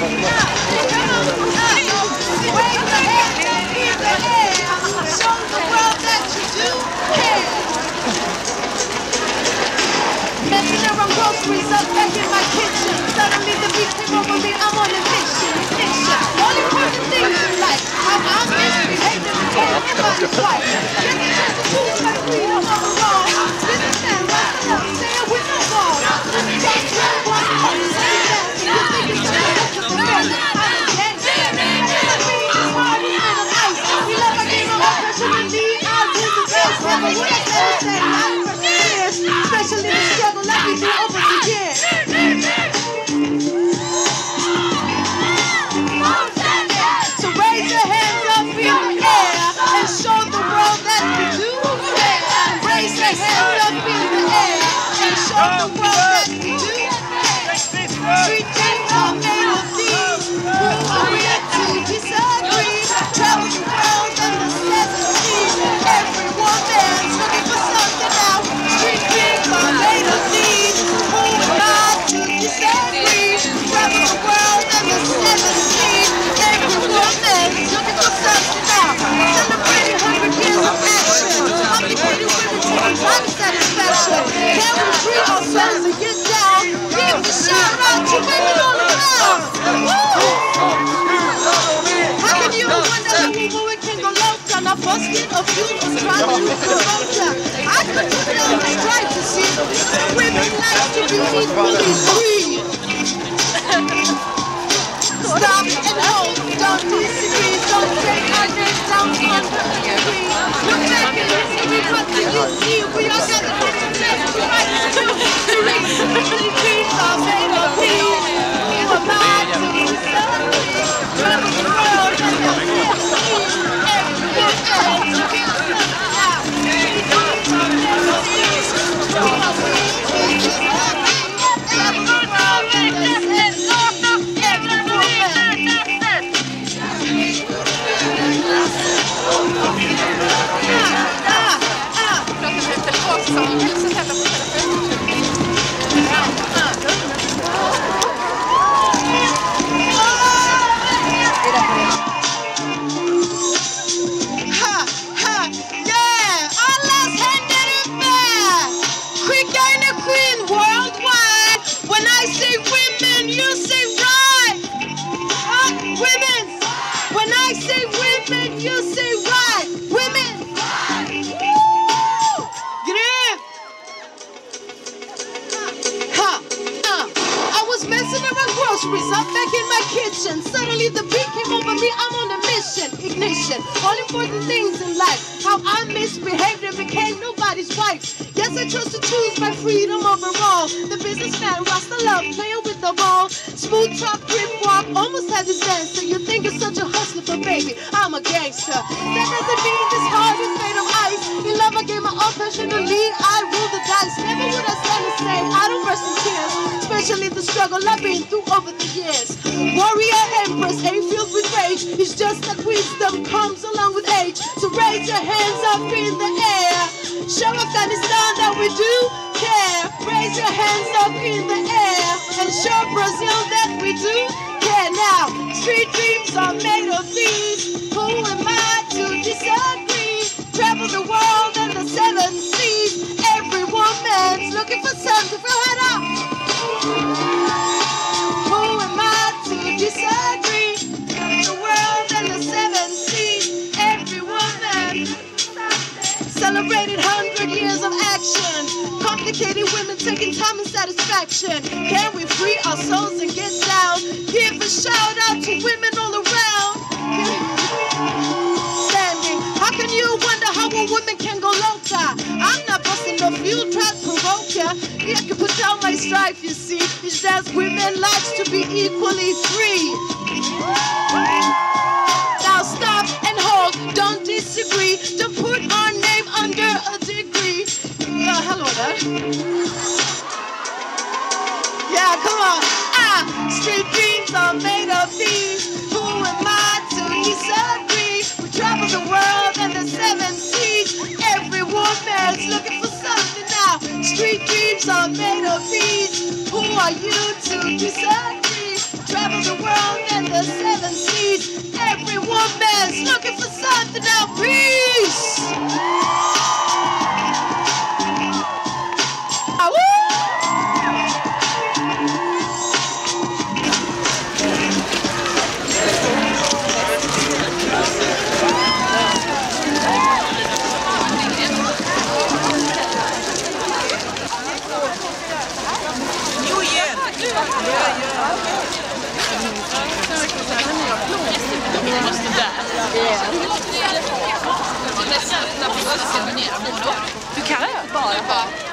Groceries up back in my kitchen. Suddenly the beat came over me. I'm on a mission. All important things in life. How I'm misbehaving and everybody's right. Get the chance to choose my freedom overall. Businessman, rise up, say it with no wall. Just try one point, say that. You think it's too much of the best. I'm a gangster. Everybody is hard and nice. We love our game of oppression and the odds in the best. Never would I say life for years. Especially the struggle like we do over the years. So raise your hands up in the air and show the world that we do care. Raise your hands up in the air and show the world that we do care. Street dreams are made of these. Who are we to disagree? Travel the world and the seven seas. Everyone there's looking for something now. Street dreams are made of these. Who am I to disagree? Travel the world and the seven seas. Everyone there's looking for something now. Celebrating 100 years of action. Complicated women taking life satisfaction. Can we free ourselves and get down? Give a shout out to women all around. How can you wonder how a woman can go loca? Now busking of you was trying to provoke ya. I could put it on the strike to see women like to be equally free. Stop and hold, don't disagree, don't take our names down on the tree. Look back in history, what do you see? We all got the left to right to three. The dreams are made of these. Who am I to disagree? Travel the world and the seas. Everyone else looking for something now. The dreams are made of these. Who are we to disagree? Travel the world and the seas. Up back in my kitchen. Suddenly the beat came over me. I'm on a mission. Ignition. All important things in life. How I misbehaved and became nobody's wife. Yes, I chose to choose my freedom overall. The businessman, Rasta love, playing with the ball. Smooth top, grip walk, almost had his answer. You think you're such a hustler, but baby, I'm a gangster. That doesn't mean this heart is made of ice. In love, I gave my all passionately. I rule the dice. Never would I stand the same. I don't rest in tears. Especially the struggle I've been through over the years. Warrior empress ain't filled with rage. It's just that wisdom comes along with age. So raise your hands up in the air. Show Afghanistan that we do care. Raise your hands up in the air and show Brazil that we do care. Now, street dreams are made of these. Who am I to disagree? Travel the world and the seven seas. Every woman's looking for something. Throw it up. Who am I to disagree? The world and the seven seas. Every woman celebrated 100 years of action. Complicated women taking time and satisfaction. Can we free our souls and get down? Give a shout out to women all around. Standing. How can you wonder how a woman can go loca? I'm not busting no fuel, try to provoke ya. I can put down my strife, you see. It's just women likes to be equally free. Now stop and hold, don't disagree. Don't put our name under a degree. Hello there. Yeah, come on. Street dreams are made of these. Who am I to disagree? We travel the world and the seven seas. Every woman's looking for something now. Street dreams are made of these. Who are you to disagree? travel the world and the seven seas. Every woman's looking for something now. Peace. Du kan bara.